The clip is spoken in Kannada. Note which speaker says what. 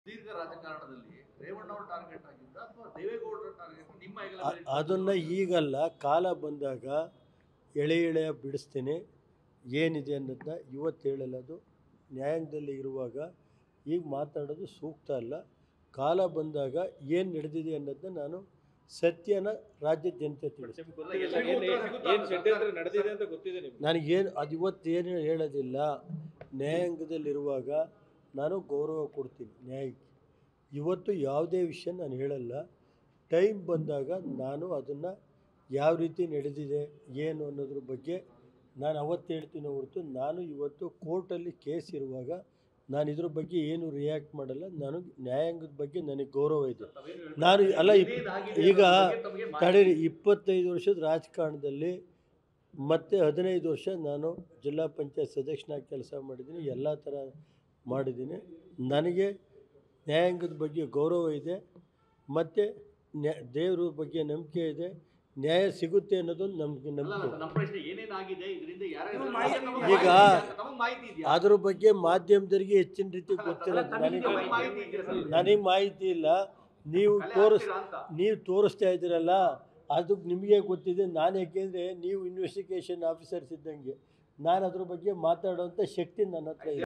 Speaker 1: ದೀರ್ಘ ರಾಜಕಾರಣದಲ್ಲಿ ರೇವಣ್ಣ ಅವರು ಟಾರ್ಗೆಟ್ ಆಗಿದ್ದ ಅಥವಾ ದೇವೇಗೌಡರ ಟಾರ್ಗೆಟ್ ನಿಮ್ಮ
Speaker 2: ಅದನ್ನು ಈಗಲ್ಲ, ಕಾಲ ಬಂದಾಗ ಎಳೆ ಎಳೆಯ ಬಿಡಿಸ್ತೀನಿ. ಏನಿದೆ ಅನ್ನೋದನ್ನ ಇವತ್ತು ಹೇಳಲ್ಲ. ಅದು ನ್ಯಾಯಾಂಗದಲ್ಲಿ ಇರುವಾಗ ಈಗ ಮಾತಾಡೋದು ಸೂಕ್ತ ಅಲ್ಲ. ಕಾಲ ಬಂದಾಗ ಏನು ನಡೆದಿದೆ ಅನ್ನೋದನ್ನ ನಾನು ಸತ್ಯನ ರಾಜ್ಯದ ಜನತೆ ತಿಳಿಸ್ತೀನಿ. ನನಗೇನು ಅದು ಇವತ್ತೇನು ಹೇಳೋದಿಲ್ಲ. ನ್ಯಾಯಾಂಗದಲ್ಲಿರುವಾಗ ನಾನು ಗೌರವ ಕೊಡ್ತೀನಿ ನ್ಯಾಯಕ್ಕೆ. ಇವತ್ತು ಯಾವುದೇ ವಿಷಯ ನಾನು ಹೇಳಲ್ಲ. ಟೈಮ್ ಬಂದಾಗ ನಾನು ಅದನ್ನು ಯಾವ ರೀತಿ ನಡೆದಿದೆ ಏನು ಅನ್ನೋದ್ರ ಬಗ್ಗೆ ನಾನು ಅವತ್ತು ಹೇಳ್ತೀನಿ ಹೊರತು ನಾನು ಇವತ್ತು ಕೋರ್ಟಲ್ಲಿ ಕೇಸ್ ಇರುವಾಗ ನಾನು ಇದ್ರ ಬಗ್ಗೆ ಏನು ರಿಯಾಕ್ಟ್ ಮಾಡಲ್ಲ. ನಾನು ನ್ಯಾಯಾಂಗದ ಬಗ್ಗೆ ನನಗೆ ಗೌರವ ಇದೆ. ನಾನು ಅಲ್ಲ ಈಗ ತಡೀರಿ, 25 ವರ್ಷದ ರಾಜಕಾರಣದಲ್ಲಿ ಮತ್ತು 15 ವರ್ಷ ನಾನು ಜಿಲ್ಲಾ ಪಂಚಾಯತ್ ಸದಸ್ಯನಾಗಿ ಕೆಲಸ ಮಾಡಿದ್ದೀನಿ. ಎಲ್ಲ ಥರ ಮಾಡಿದ್ದೀನಿ. ನನಗೆ ನ್ಯಾಯಾಂಗದ ಬಗ್ಗೆ ಗೌರವ ಇದೆ ಮತ್ತು ದೇವ್ರ ಬಗ್ಗೆ ನಂಬಿಕೆ ಇದೆ. ನ್ಯಾಯ ಸಿಗುತ್ತೆ ಅನ್ನೋದೊಂದು ನಮಗೆ ನಂಬಿಕೆ. ಈಗ ಅದ್ರ ಬಗ್ಗೆ ಮಾಧ್ಯಮದವರಿಗೆ ಹೆಚ್ಚಿನ ರೀತಿ ಗೊತ್ತಿಲ್ಲ. ನನಗೆ ಮಾಹಿತಿ ಇಲ್ಲ. ನೀವು ತೋರಿಸ್ತಾ ಇದ್ದೀರಲ್ಲ, ಅದು ನಿಮಗೆ ಗೊತ್ತಿದೆ. ನಾನು ಯಾಕೆಂದರೆ ನೀವು ಇನ್ವೆಸ್ಟಿಗೇಷನ್ ಆಫೀಸರ್ಸ್ ಇದ್ದಂಗೆ ನಾನು ಅದ್ರ ಬಗ್ಗೆ ಮಾತಾಡೋವಂಥ ಶಕ್ತಿ ನನ್ನ ಹತ್ರ ಇದೆ.